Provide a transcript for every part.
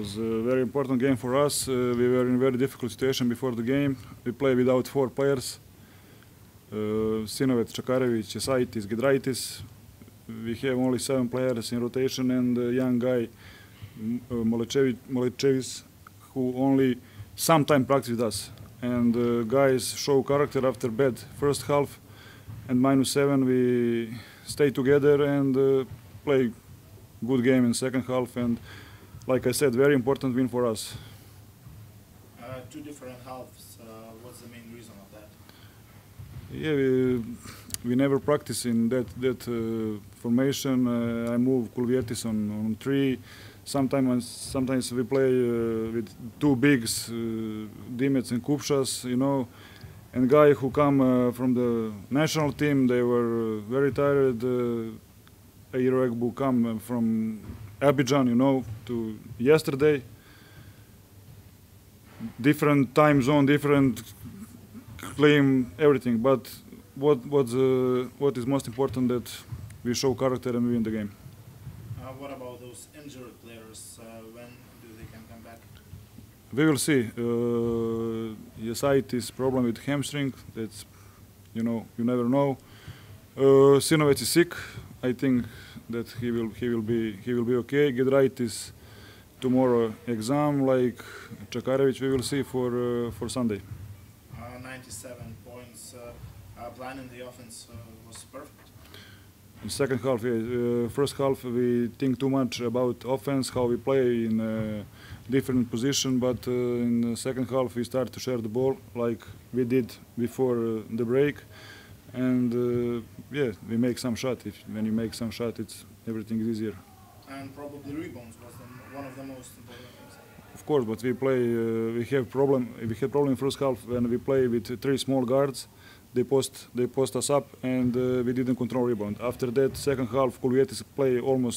was a very important game for us. We were in a very difficult situation before the game. We played without 4 players. Sinovet, Čakarević, Jasaitis, Giedraitis. We have only 7 players in rotation and a young guy, Molečević, who only sometime practice with us. And guys show character after bad first half and -7 we stay together and play good game in second half, and like I said, very important win for us. 2 different halves, what's the main reason of that? Yeah, we never practice in that formation. I move Kulvietis on 3. Sometimes we play with 2 bigs, Dimets and Kupšas, you know, and guy who come from the national team, they were very tired. Iroegbu come from Abidjan, you know, to yesterday. Different time zone, different claim, everything. But what is most important that we show character and we win the game. What about those injured players? When do they can come back? We will see. Jasaitis problem with hamstring. That's, you know, you never know. Sinovet is sick. I think that he will be okay. Giedraitis tomorrow exam, like Čakarević. We will see for Sunday. 97 points. Plan in the offense was perfect. In second half, first half we think too much about offense, how we play in different position, but in the second half we start to share the ball like we did before the break, and yeah, we make some shot. When you make some shot, everything is easier. And probably rebounds was one of the most important things. Of course, but we play. We have problem in first half when we play with 3 small guards. They post us up, and we didn't control rebound. After that, second half, Kulvietis play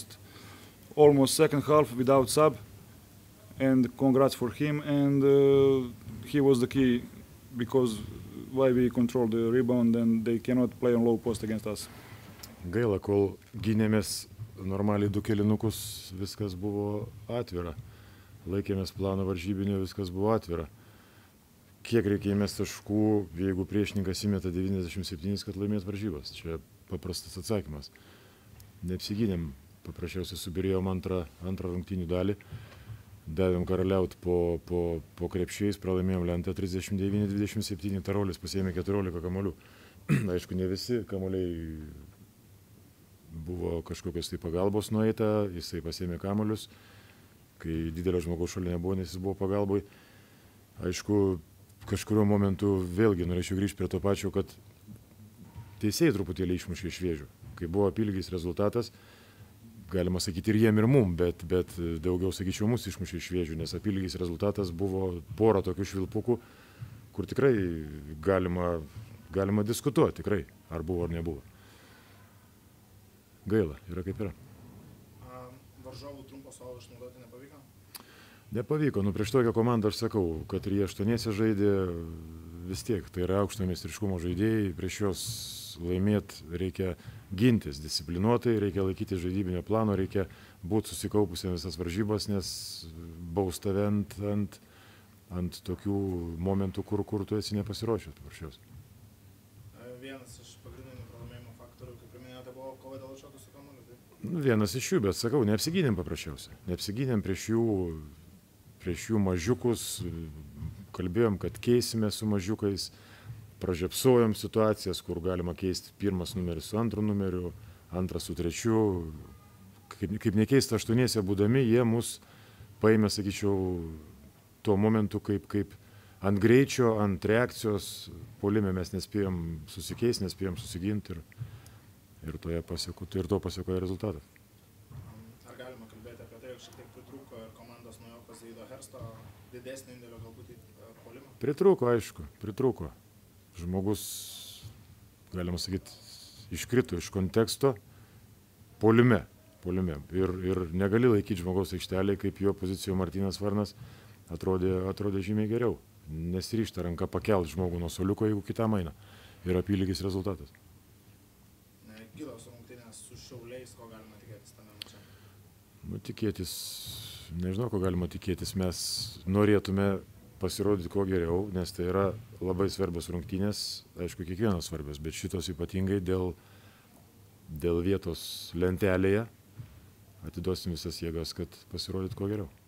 almost second half without sub, and congrats for him. And he was the key, because why we control the rebound, and they cannot play on low post against us. Gaila, kol gynėmės normaliai 2 kėlinukus, viskas buvo atvira. Laikėmės plano varžybinio, viskas buvo atvira. Kiek reikia įmesti taškų, jeigu priešininkas įmeta 97, kad laimės varžybas? Čia paprastas atsakymas. Neapsigynėm, paprasčiausiai subirėjom antrą rungtynių dalį, davėm karaliaut po krepšiais, pralaimėjom lentą 39-27, Tarolis pasiėmė 14 kamuolių. Aišku, ne visi kamuoliai buvo kažkokios tai pagalbos nueita, jisai pasiėmė kamuolius, kai didelio žmogaus šalia nebuvo, nes jis buvo pagalboj. Aišku, kažkuriuo momentu vėlgi norėčiau grįžti prie to pačio, kad teisėjai truputėlį išmušė iš vėžių. Kai buvo apylygis rezultatas, galima sakyti ir jiem ir mum, bet daugiau, sakyčiau, mus išmušė iš vėžių, nes apylygis rezultatas buvo pora tokių švilpukų, kur tikrai galima diskutuoti, tikrai, ar buvo ar nebuvo. Gaila, yra kaip yra. Varžovų trumpo suolo išnaudoti nepavyko? Nepavyko. Prieš tokią komandą aš sakau, kad ir jie 8 žaidė, vis tiek tai yra aukšto meistriškumo žaidėjai, prieš juos laimėti reikia gintis disciplinuotai, reikia laikyti žaidybinio plano, reikia būti susikaupusiam visas varžybas, nes baus tave ant tokių momentų, kur tu esi nepasiruošęs paprasčiausiai. Vienas iš pagrindinių pralaimėjimo faktorių, kaip minėjote, buvo kova dėl šotų su kamuoliu. Vienas iš jų, bet sakau, neapsigynėm paprasčiausiai. Neapsigynėm prieš jų mažiukus, kalbėjom, kad keisime su mažiukais, pražiopsojom situacijas, kur galima keisti 1 numeris su 2 numeriu, 2 su 3. Kaip nekeista, 8 būdami, jie mus paėmė, sakyčiau, tuo momentu kaip ant greičio, ant reakcijos puolime mes nespėjom susikeisti, nespėjom susiginti ir to pasiekoja rezultatas. Ar galima kalbėti apie tai, jog šiek tiek pritrūko ir komandos naujokas Aido Hersto didesnį indėlio galbūt į puolimą? Pritrūko, aišku, pritrūko. Žmogus, galima sakyti, iškrito iš konteksto puolime. Ir negali laikyti žmogaus aikštelėje, kaip jo pozicijoje Martynas Varnas atrodė žymiai geriau. Nesiryžta ranka pakelti žmogų nuo suoliuko, jeigu kitam eina. Ir apylygis rezultatas. Kitos rungtynės su Šiauliais, ko galima tikėtis tame mače? Nu, tikėtis, nežinau, ko galima tikėtis. Mes norėtume pasirodyti kuo geriau, nes tai yra labai svarbios rungtynės, aišku, kiekvienos svarbios, bet šitos ypatingai dėl vietos lentelėje atiduosim visas jėgas, kad pasirodyt kuo geriau.